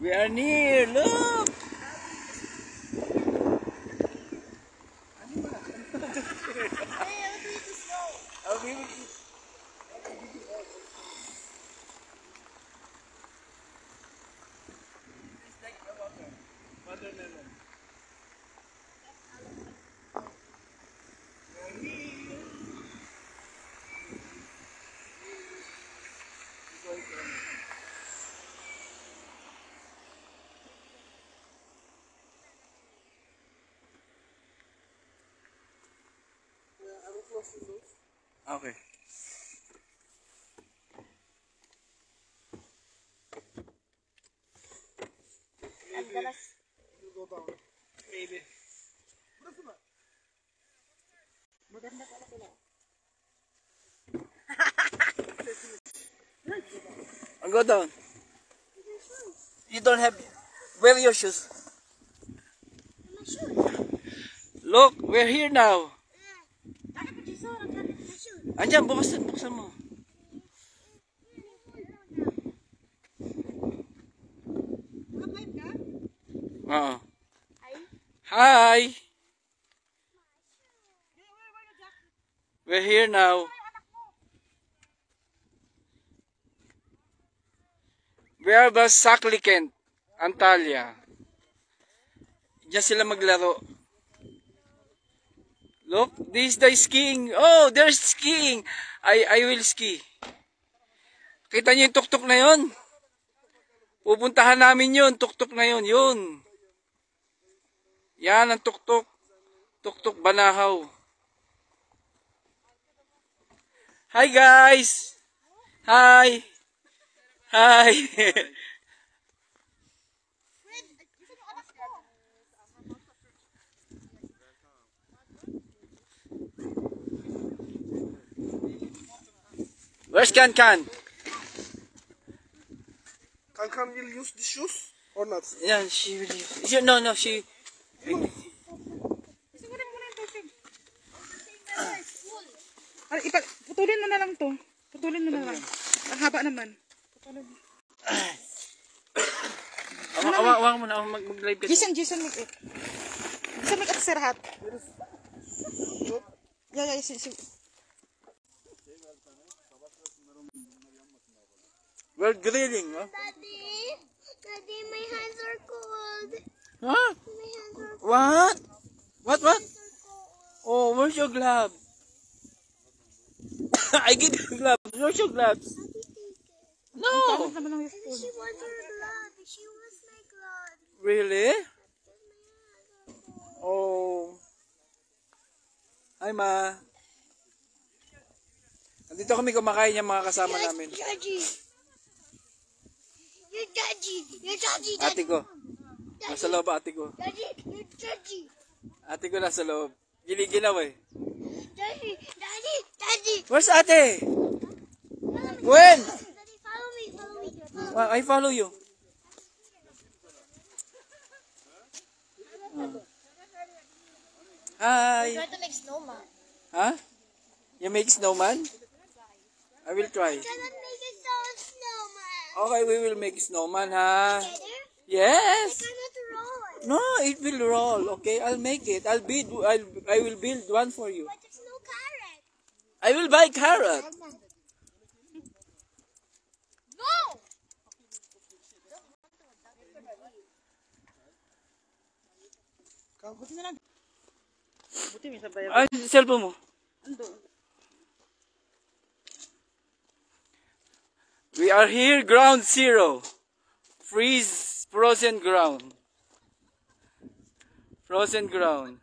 We are near. Look. Okay. Maybe. I'll go down. You don't have. Wear your shoes. Look, we're here now. Andiyan, buksan mo. Oo. Hi. We're here now. We are the Saklikent, Antalya. Diyan sila maglaro. Look, this is the skiing. Oh, there's skiing. I will ski. Kita niyo yung tuktok na yun? Pupuntahan namin yun. Tuktok na yun. Yun. Yan ang tuktok. Tuktok Banahaw. Hi guys. Hi. Hi. Where's Can? Can will use the shoes or not? Yeah, she will use. No, she. Putulin mo na lang to. Putulin mo na lang. Ang haba naman. Putulin. Awang mo na mag-live ka. Jason mag-it. Jason mag-it sa rahat. Yeah, We're grilling, huh? Daddy, my hands are cold. Huh? My hands are cold. What? Oh, where's your glove? I give you gloves. Where's your gloves? No. She wants her glove. She wants my glove. Really? Oh. Hi, Ma. Nandito kami kumakain yung mga kasama namin. You're Daddy. Ate ko. Nasa loob, ate ko. Daddy, you're Daddy. Ate ko nasa loob. Ginigilaw eh. Daddy. Where's ate? When? Daddy, follow me. I follow you. Hi. Try to make snowman. Huh? You make snowman? I will try. Cannot make a snowman. Okay, we will make snowman, ha? Together? Yes. I cannot roll. No, it will roll. Okay, I'll make it. I will build one for you. But there's no carrot. I will buy carrot. No. Buti na lang. Buti may sabay. Ay, cellphone mo. Ando. We are here, ground zero. Frozen ground. Frozen ground.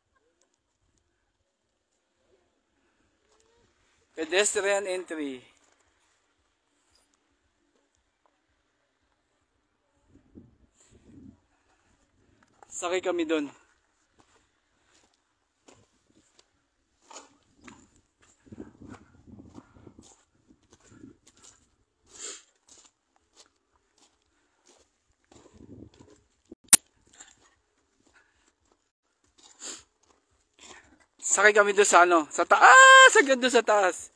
Pedestrian entry. Sakay kami doon. Sakay kami doon sa ano, sa taas, hanggang doon sa taas.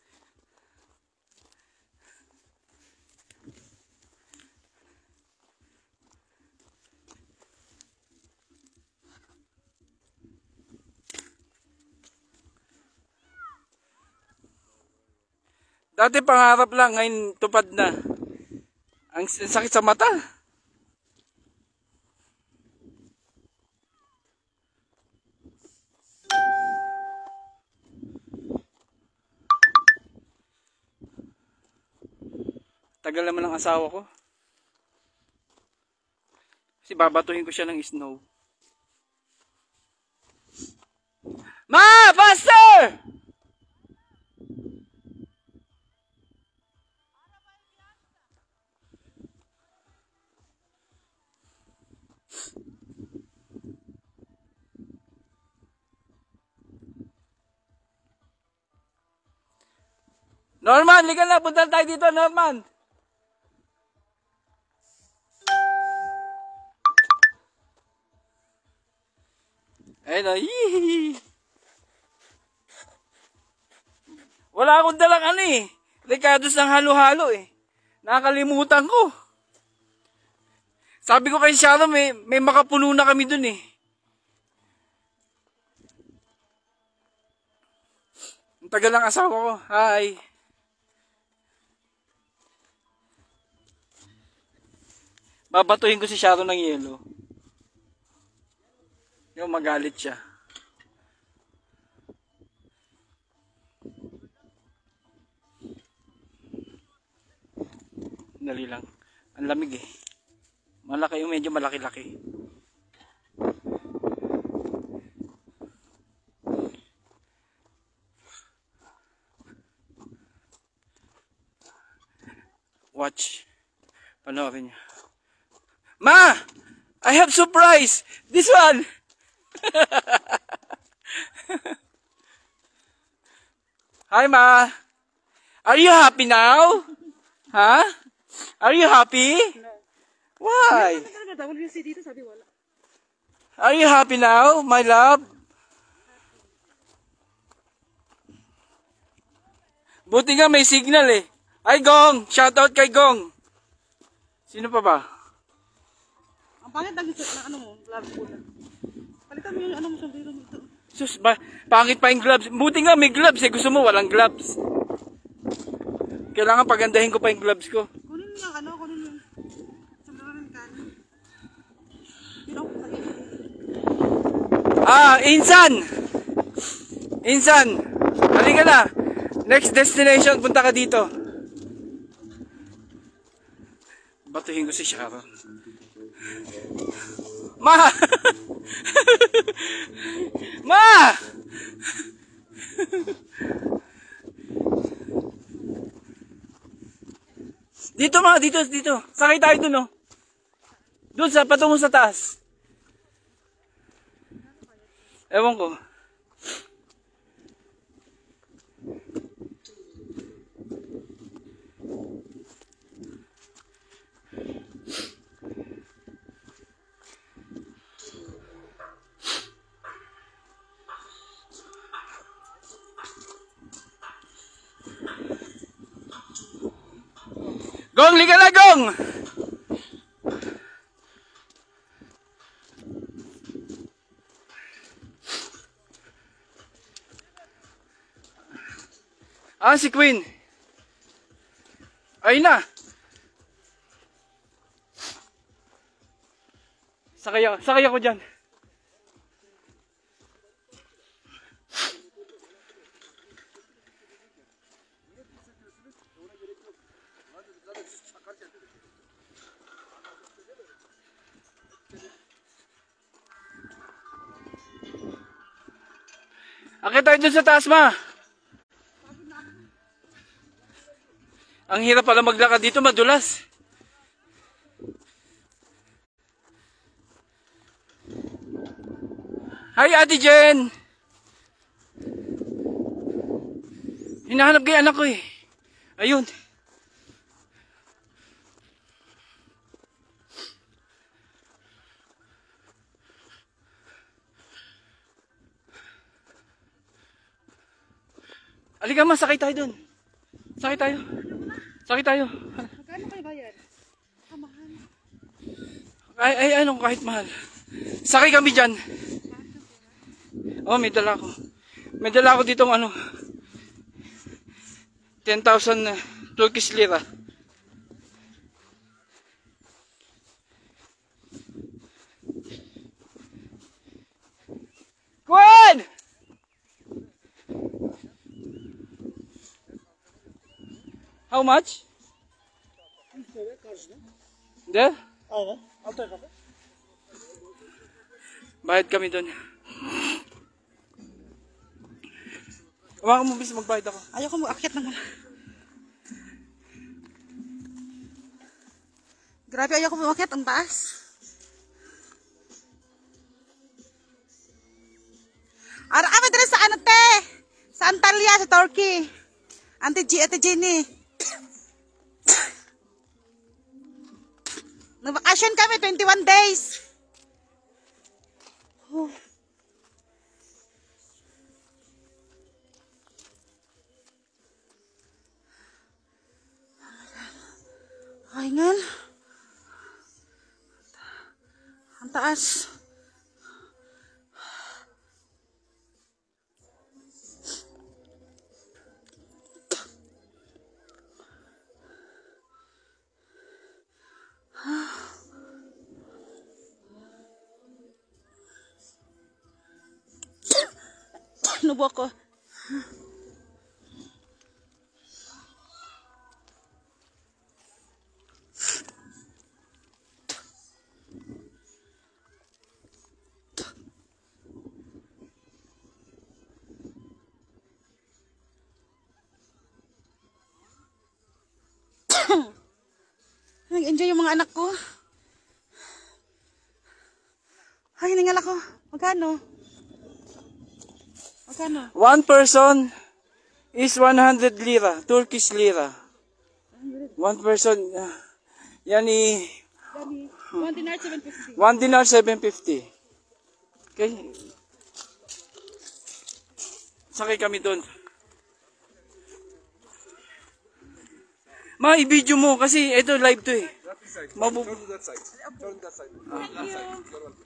Dati pangarap lang, ngayon tupad na. Ang sakit sa mata. Tagal naman ng asawa ko. Kasi babatuhin ko siya ng snow. Ma! Faster! Norman, liga na. Punta tayo dito, Norman. Ayun o. Hihihi. Wala akong dalang ano eh. Ricardo's ng halo-halo eh. Nakakalimutan ko. Sabi ko kay Sharon, may makapuno na kami dun eh. Ang tagal ng asawa ko. Hi. Babatuhin ko si Sharon ng yelo. Yung magalit siya. Dali lang. Ang lamig eh. Malaki yung medyo malaki-laki. Watch. Panoorin niyo. Ma! I have surprise! This one! Hi, Ma! Are you happy now? Huh? Are you happy? No. Why? WC dito, sabi wala. Are you happy now, my love? Buti nga may signal eh. Ay, Gong! Shoutout kay Gong! Sino pa ba? Ang pangit ng ano mo, gloves ko na. Palitan mo yung ano mo, sombrero mo ito. Sus, pangit pa yung gloves. Buti nga may gloves eh. Gusto mo walang gloves. Kailangan pagandahin ko pa yung gloves ko. Kunin mo lang ano, kunin mo yung sombrero ng kanin. Yun ako sa iyo. Ah, Insan! Insan! Halika na! Next destination, punta ka dito. Batuhin ko si Sharon. Ma! Ma! Dito ma, dito. Sakay tayo dun oh. Dun sa patungo sa taas. Ewan ko. Gong, liga na, Gong! Ah, si Queen. Ayun na. Sakay ako dyan. Akit tayo dun sa taas, ma. Ang hirap pala maglakad dito, madulas. Hi, Ate Jen. Hinahanap ko yung anak ko eh. Ayun. Halika ma, sakay tayo dun. Sakay tayo. Magkano kayo bayad? Mahal. Ay, anong kahit mahal. Sakay kami dyan. Oh, may dala ko. May dala ko ditong ano. 10,000 Turkish lira. Gwen! How much? There? Aynen. Alt tarafa. Bayad kami doon. Huwag mo bis magbayad ako. Ayoko mag-akyat ng Grabe, ayoko mag-akyat. Ang taas. Ara kami dito sa ano, te? Sa Antalya, sa Turkey. Ate Jenny. Nag-vacation kami, 21 days. Oh. Kaingan. Ang taas. Nubo ako. Nag-enjoy yung mga anak ko. Ay, hiningal ako. Magkano? Magkano? One person is 100 lira, Turkish lira. One person, yani, 1 dinar, 750. 1 dinar 750. Okay? Sakay kami doon. Ma, i-video mo kasi ito live to eh. Turn to that side. Turn that side. That side. You're welcome.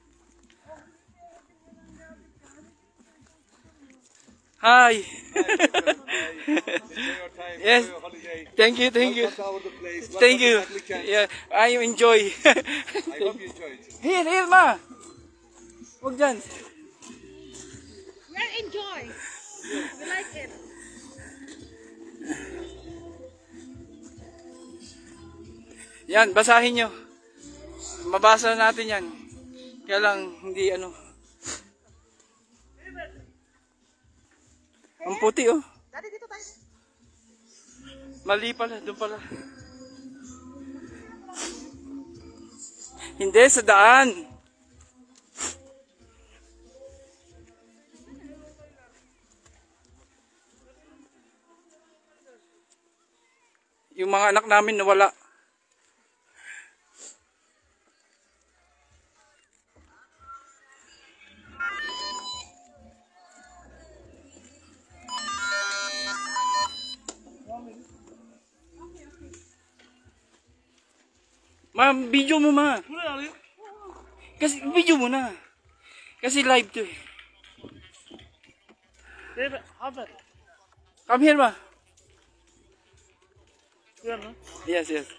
Hi. Enjoy your time. Yes. Enjoy your holiday. Thank you, thank you. Welcome to our place. Thank Welcome you. to Weekend. Yeah, I enjoy. I hope you enjoyed. Here, ma. Huwag dyan. We'll enjoy. We like it. Yan, basahin nyo. Mabasa natin yan. Kaya lang, hindi ano. Ang puti oh. Daddy, dito tayo. Mali pala, doon pala. Hindi, sa daan. Yung mga anak namin nawala. Ma'am, video mo ma. Kasi video mo na. Kasi live to eh. Come here ma. Yes, yes.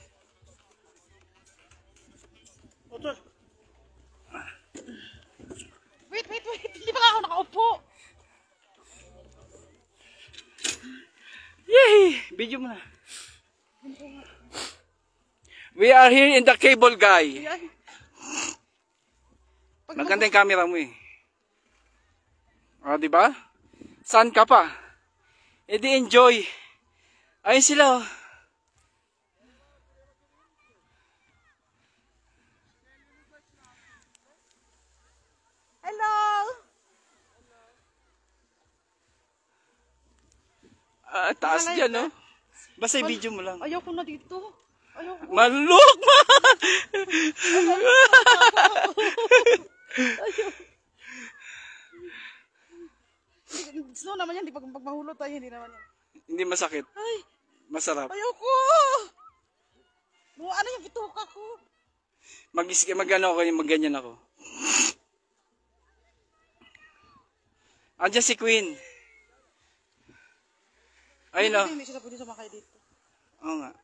Wait. Hindi pa ako nakaupo. Yay! Video mo na. We are here in the cable guy. Yan. Maganda yung camera mo eh. O, diba? Saan ka pa? E di enjoy. Ayun sila oh. Hello. Taas dyan no? Basta i-video mo lang. Ayoko na dito. Ayoko. Maluk ma! Snow naman yan, di pag mahulot tayo, hindi naman yan. Hindi masakit. Ay, Masarap. ayoko! Ano yung bituka ko? Mag-ano ako, mag-ganyan ako. Andiyan si Queen. Ayun o. Hindi siya pwede sumakay dito. Oo nga.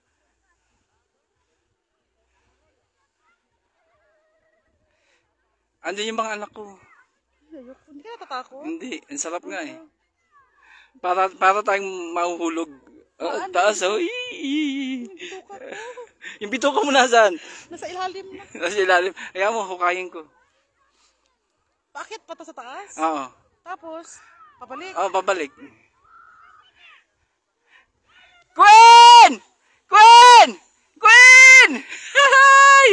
Andun yung mga anak ko. Ayoko. Hindi ka natatakot? Hindi, ang sarap nga eh. Para tayong mahuhulog. Taas oh. Bituka ko. Yung bituka mo nasaan? Nasa ilalim na. Nasa ilalim. Ayaw mo, hukayin ko. Bakit pa to sa taas? Oo. Tapos, pabalik. Oh, babalik. Queen! Queen! Queen! Hi!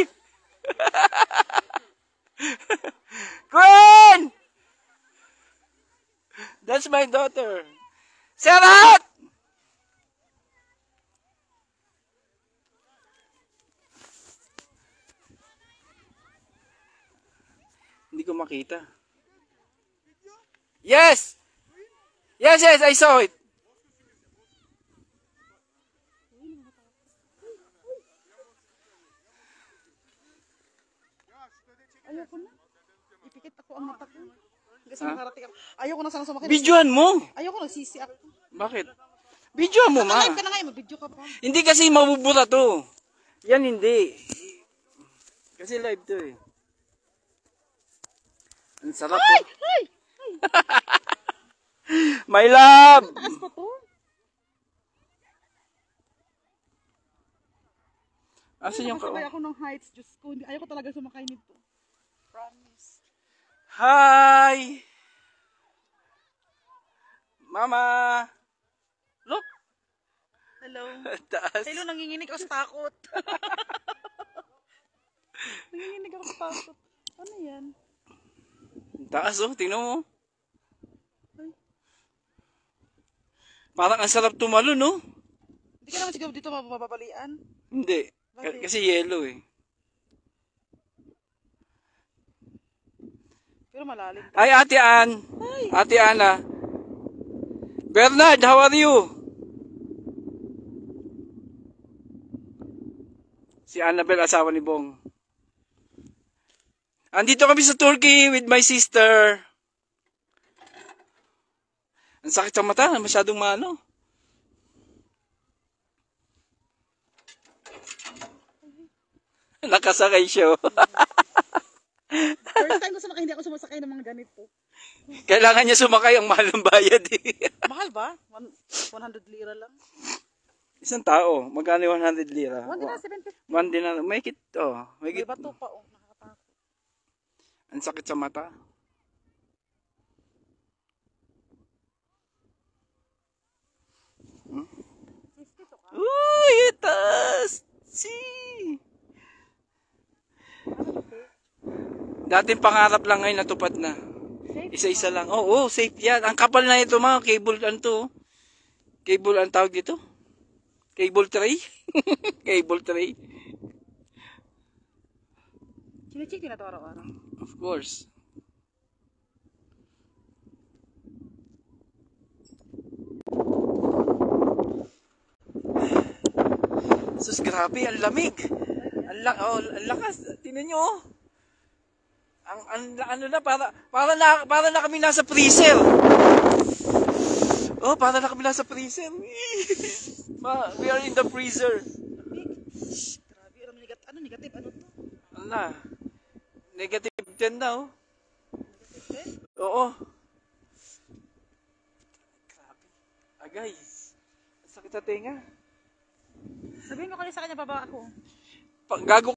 Queen! That's my daughter. Sarah! Hindi ko makita. Yes! Yes, I saw it. Ayoko na. Ipikit ako ang mata ko. Kasi makarating ako. Ayoko na sana sumakay. Videoan mo. Ayoko nagsisi ako. Bakit? Videoan mo, ma. Live ka na nga, mag-video ka pa. Hindi kasi mabubura to. Yan hindi. Kasi live to eh. Ang sarap eh. Ay! My love! Taas pa to. Asan yung Nakasabay ako ng heights. Diyos ko, ayoko talaga sumakay nito. Promise. Hi! Mama! Look! Hello. Taas. Hello, nanginginig ako sa takot. Nanginginig ako sa takot. Ano yan? Taas oh, tingnan mo. Ay. Parang ang sarap tumalo, no? Hindi ka naman siguro dito mababalian. Hindi. Bakit? Kasi yellow eh. Pero malalim. Ay, Ate Ann. Ay! Ate Ana. Bernard, how are you? Si Annabel, asawa ni Bong. Andito kami sa Turkey with my sister. Ang sakit sa mata, masyadong maano. Nakasakay siya. First time ko sumakay, hindi ako sumasakay ng mga ganito. Kailangan niya sumakay, ang mahal ng bayad eh. Mahal ba? 100 lira lang. Isang tao, magkano yung 100 lira? 1 One din na, may kit, oh. May May kit. bato pa, oh. Nakakatakot. Ang sakit sa mata. Uy, itas! See! Dating pangarap lang ngayon natupad na. Isa-isa lang. Oo, safe yan. Ang kapal na ito mga cable, ano to? Cable, ang tawag dito? Cable tray? Cable tray. Chine-check din na ito araw-araw. Of course. Sus, grabe, ang lamig. Ang lakas. Tingnan nyo, oh. Ano na, para na kami nasa freezer. Oh, para na kami nasa freezer. We are in the freezer. Grabe, ano negative, ano to? Ano na? Negative 10 na, oh. Negative Oo. Grabe. Agay. Sakit sa tenga. 10? Sabihin mo kanina sa kanya, baba ako. Gago.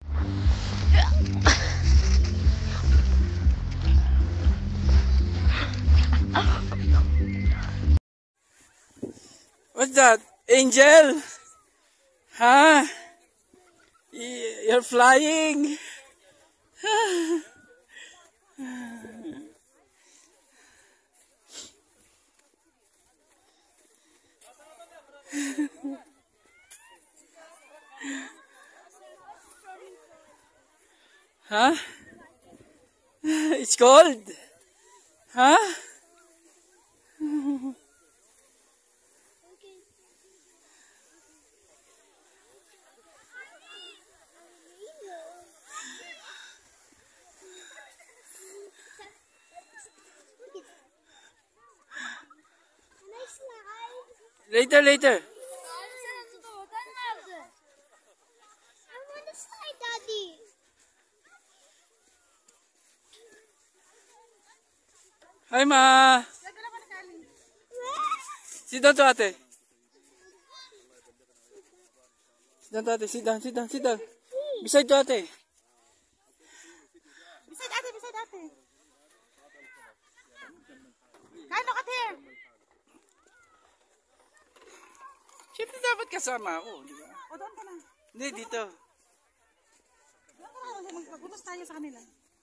What's that? Angel? Huh? You're flying? Huh? It's cold? Huh? Later, later. I want to slide, Daddy. Hi, ma. Sit down to ate. Sit down to ate. Sit down, sit down, sit down. Beside to ate. Beside ate, beside ate. Kyle, look at here. Siyempre dapat kasama ako, di ba? O, doon ka na. Hindi, dito. Doon ka na kasi magpagunos tayo sa kanila.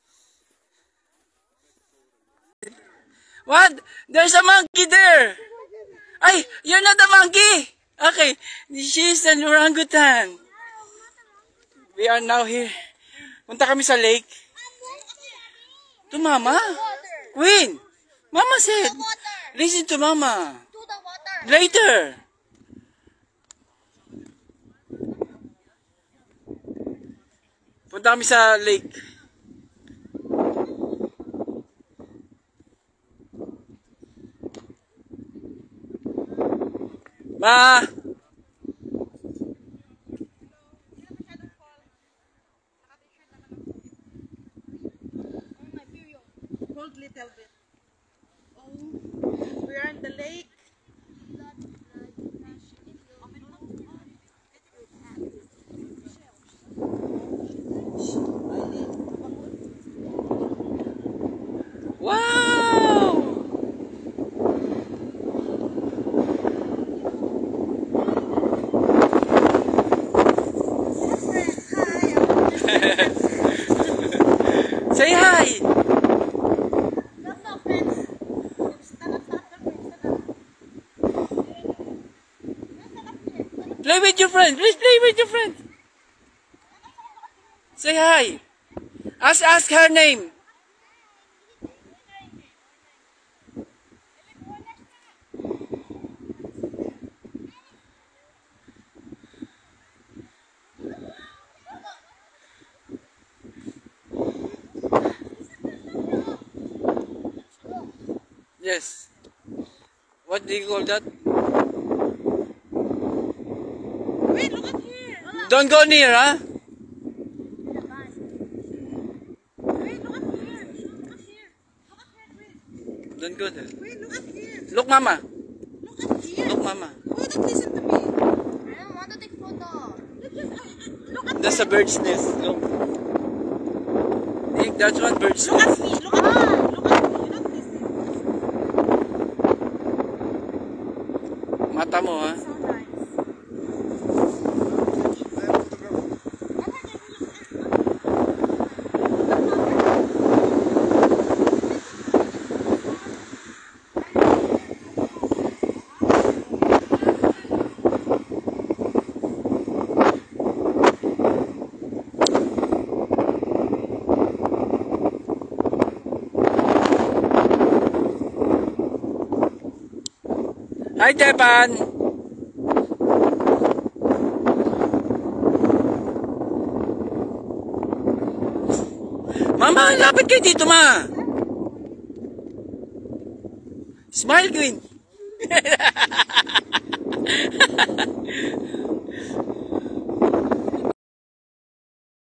What? There's a monkey there. Ay, you're not a monkey. Okay, she's an orangutan. We are now here. Punta kami sa lake. To mama. Queen. Mama said, listen to mama. To the water. Later. Punta kami sa lake. Ma! Cold little bit. Oh, we are in the lake. Wow! Say hi! Play with your friend. Please play with your friend. Say hi. Ask her name. Yes. What do you call that? Wait, look at here. Don't go near, huh? Wait, look at here. Look at here. Look at here, wait. Don't go there. Wait, look at here. Look, mama. Look at here. Look, mama. Oh, don't listen to me. I don't want to take photo. Look at That's a bird's nest. Look. Nick, that's one bird's Look at nest. me. Look at me. Look at me. You don't listen. Mata mo, ha? So nice. Hi, Tepan. Mama, lapit kayo dito, ma. Smile, Queen.